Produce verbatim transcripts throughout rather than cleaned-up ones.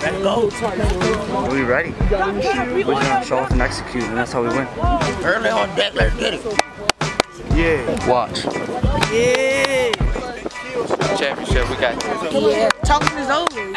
Let's go. We ready. We're gonna show off and execute, and that's how we win. Early on deck, let's get it. Yeah. Watch. Yeah. Championship, we got this. Yeah. Talking is over.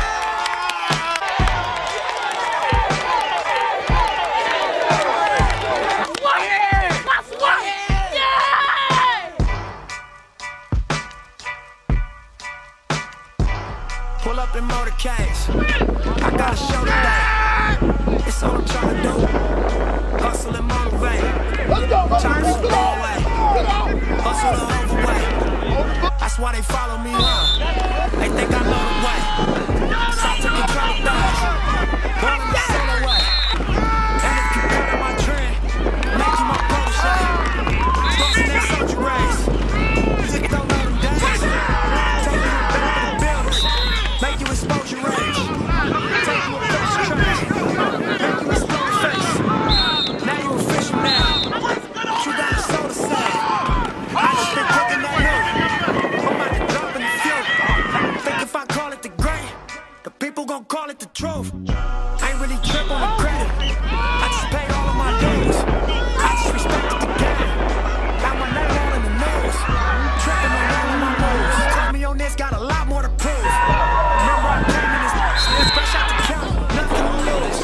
Pull up in motorcades. I gotta show today. It's all I'm trying to do. Hustle and motivate. Turn this the long way. Hustle the overweight. That's why they follow me around. They think I know the way. Stop to control the dogs. Born in the solo way. And if you put in my trend, make you my protege. Crossing that soldier race. Just don't know them days. Take you back to the buildings. Make you expose your rage. Take you a fresh trash. Make you explode your face. Now you official now. But you got a soul to say. I just been cooking that new. I'm about to drop in the fuel. Think if I call it the great, the people gon' call it the truth. I ain't really trip on the credit. I just paid all of my dues. I just respected the game. Got my name all in the news. Tripping on all of my moves. Call me on this, got a lot more to prove. Remember I came in this it's fresh out the county, nothing to lose.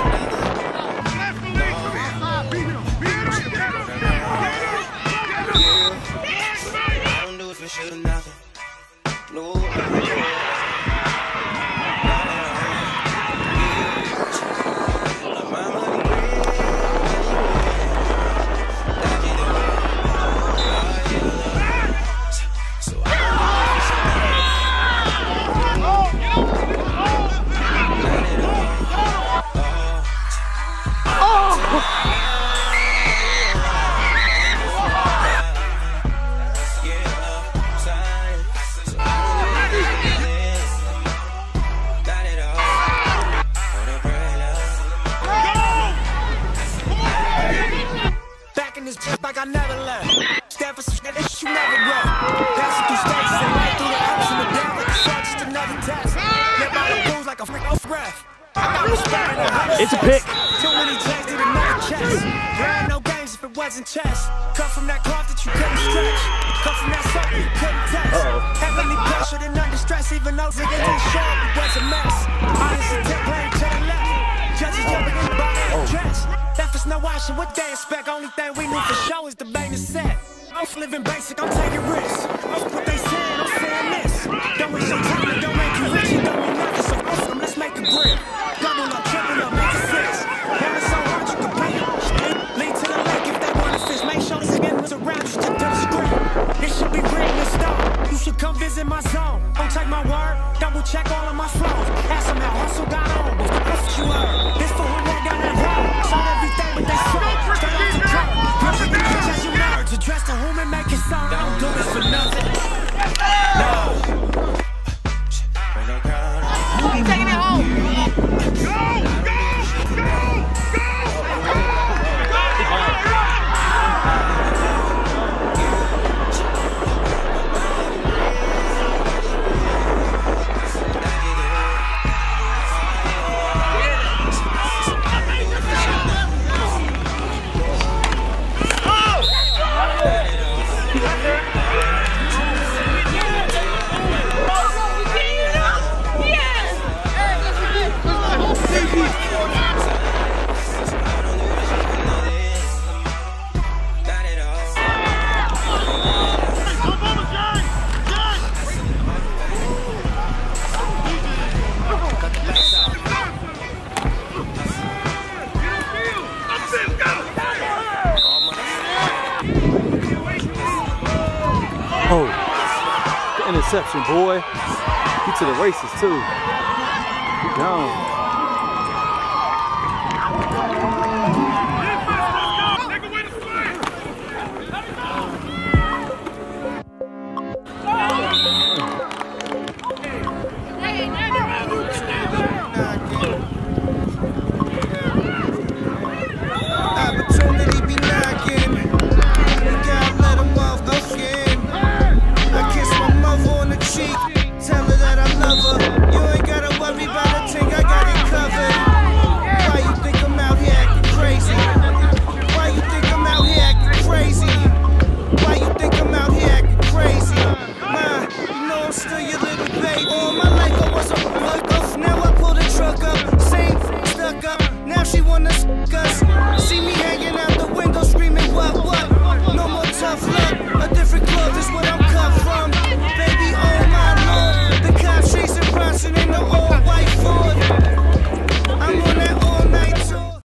I don't do it for sure, nothing. No. Like I never left. Stand for some shit that you never read. Passing through stages and right through the ups and the downs like a shot, just another test. Live by the rules like a freak off breath. I got respect in a hundred It's a pick. Too many chains need another chest. There ain't no games if it wasn't chess. Cut from that cloth that you couldn't stretch. Cut from that circle you couldn't test. Heavily pressured and under stress, even though niggas didn't show up, it was a mess. Honest intent playing to the left. Judges jumping in the body and dress. That is no option, what they expect? Only thing we need for show is the bang and set. I'm living basic, I'm taking risks. I'm what they saying, I'm saying this. Don't waste your time, it don't make you rich, it don't mean nothing. So awesome, let's make a grip. Double up, triple up, make it six. Having so hard you can pay it. Lead to the lake if they want to fish. Make sure this again was around, you stick to the script. This should be written in stone. You should come visit my zone. Don't take my word, double check all of my flows. Ask them how hustle got on, but what you heard. This for who walk down that road. Sold everything but they sold. Straight off the top. Perfect bitch as you nerds. Address to whom and make it sound. I don't do this for nothing. No. Who be taking it home? Go! Go! Go! Oh, the interception, boy. Get to the races, too. Get gone. Tell her that I love her. You ain't gotta worry about a thing, I got it. just what